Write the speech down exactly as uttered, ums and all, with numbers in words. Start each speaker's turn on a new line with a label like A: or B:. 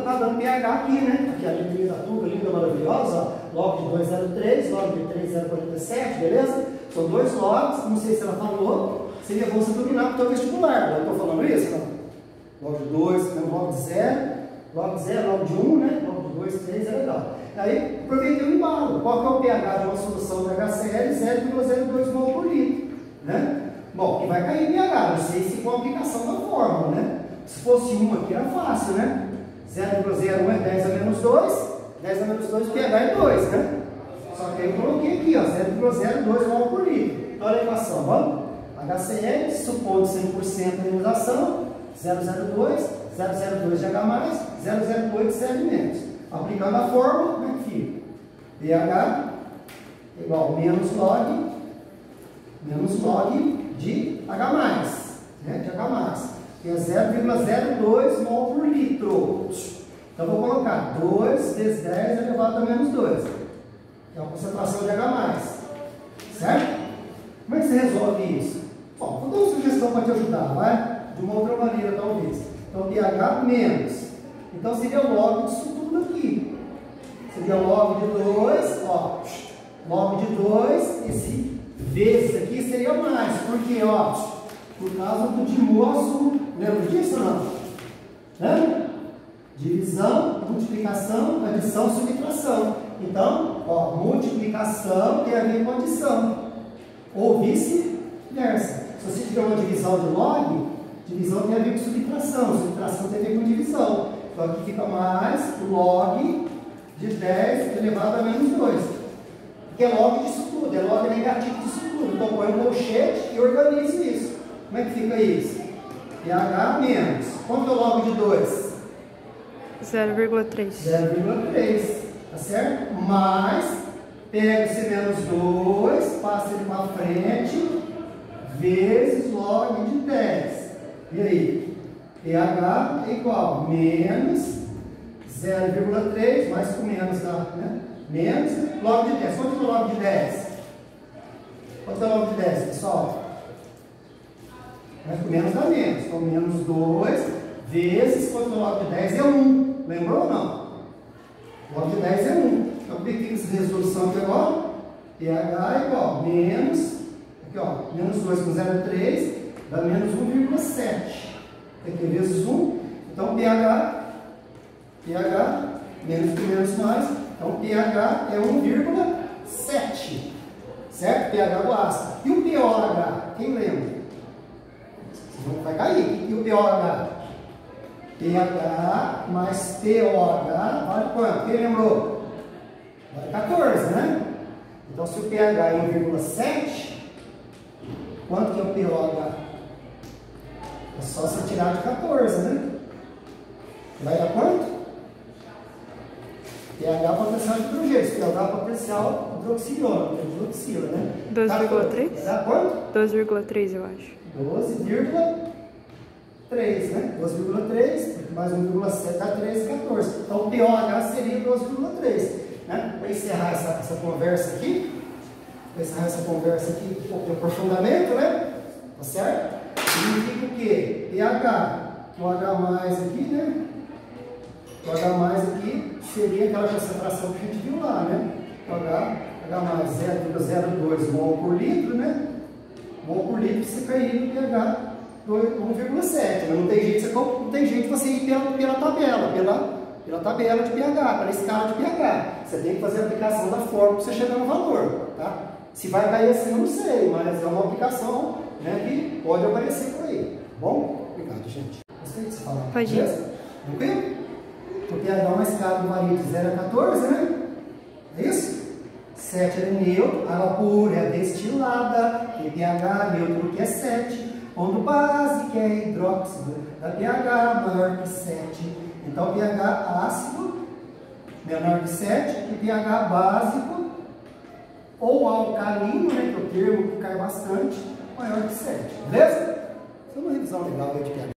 A: tá dando pH aqui, né? Aqui a letrinha da tuba, linda, maravilhosa, ó. Log de dois zero três, log de três zero quatro sete, beleza? São dois logs, não sei se ela falou, seria bom você dominar para o teu vestibular. Eu estou falando isso, não? Log de dois, log de zero, log de zero, log de um, né? Log de dois, três, é legal. Aí, aproveitei o embalo. Qual que é o pH de uma solução de H C L? zero vírgula zero dois mol por litro, né? Bom, que vai cair pH, não sei se com a aplicação da fórmula, né? Se fosse um aqui era fácil, né? zero vírgula zero um é dez a menos dois, dez a menos dois, pH é dois, né? Só que aí eu coloquei aqui, ó, zero vírgula zero dois mol por litro. Então, olha a equação, vamos? H C L, supondo cem por cento de ionização, zero vírgula zero dois, zero vírgula zero dois de H mais, zero vírgula zero oito de C L menos. Aplicando a fórmula, como é que fica? pH igual menos log, menos log de H mais, né? De H mais, que é zero vírgula zero dois mol por litro. Então, vou colocar dois vezes dez elevado a menos dois, que é a concentração de H mais, certo? Como é que você resolve isso? Bom, vou dar uma sugestão para te ajudar, vai? De uma outra maneira, talvez. Então, pH menos. Então, seria o log disso tudo aqui. Seria o log de dois, ó. Log de dois, esse vezes aqui seria mais. Por quê? Ó, por causa do dimoço. Lembra disso ou não? Né? Divisão, multiplicação, adição, subtração. Então, ó, multiplicação tem a ver com adição. Ou vice-versa. Se você tiver uma divisão de log, divisão tem a ver com subtração. Subtração tem a ver com divisão. Então, aqui fica mais log de dez elevado a menos dois. Que é log disso tudo, é log negativo disso tudo. Então, põe um colchete e organize isso. Como é que fica isso? pH menos. Quanto é o log de dois?
B: zero vírgula três.
A: zero vírgula três. Tá certo? Mais, pega esse menos dois, passa ele para frente, vezes log de dez. E aí? pH é igual a menos zero vírgula três, mais com menos dá, né? Menos log de dez. Quanto é o log de dez? Quanto é o log de dez, pessoal? Mais com menos dá menos. Então, menos dois vezes, quanto é o log de dez? É um. Lembrou ou não? Log de dez é um. Então, como é que fica essa resolução aqui agora? pH é igual a menos, aqui ó, menos dois com zero vírgula três, dá menos um vírgula sete. Aqui vezes um. Então, pH, pH, menos com menos mais. Então, pH é um vírgula sete. Certo? pH do ácido. E o pOH? Quem lembra? Vai cair. E o pOH? pH mais pOH vale quanto? Quem lembrou? Vale quatorze, né? Então, se o pH é um vírgula sete, quanto que é o pOH? É só você tirar de quatorze, né? Vai dar quanto? pH potencial de hidrogênio, pH potencial hidroxila, hidroxila, né?
B: doze vírgula três?
A: Vai dar quanto?
B: doze vírgula três, eu acho.
A: doze vírgula três, né? doze vírgula três, mais um vírgula sete dá treze, quatorze. Então, o pOH seria doze vírgula três. Né? Para encerrar essa, essa conversa aqui, para encerrar essa conversa aqui, um pouco de aprofundamento, né? Tá certo? Significa o quê? pH, o H mais aqui, né? O H mais aqui seria aquela concentração que a gente viu lá, né? O H, H mais zero vírgula zero dois mol por litro, né? Mol por litro você cairia no pH um vírgula sete. Mas não tem jeito, você, não tem jeito você ir pela, pela tabela, pela, pela tabela de pH, pela escala de pH. Você tem que fazer a aplicação da fórmula para você chegar no valor, tá? Se vai cair assim, eu não sei, mas é uma aplicação, né, que pode aparecer por aí. Tá bom? Obrigado, gente. Gostei de se falar.
B: Pode ir.
A: Tranquilo? O pH mais caro varia de zero a quatorze, né? É isso? sete é neutro, água pura é destilada, tem pH neutro que é sete, ponto base que é hidróxido, da pH maior que sete. Então, pH ácido menor que sete e pH básico ou alcalino, né, que é o termo que cai bastante, maior que sete. Beleza? Isso é uma revisão legal aí de pH.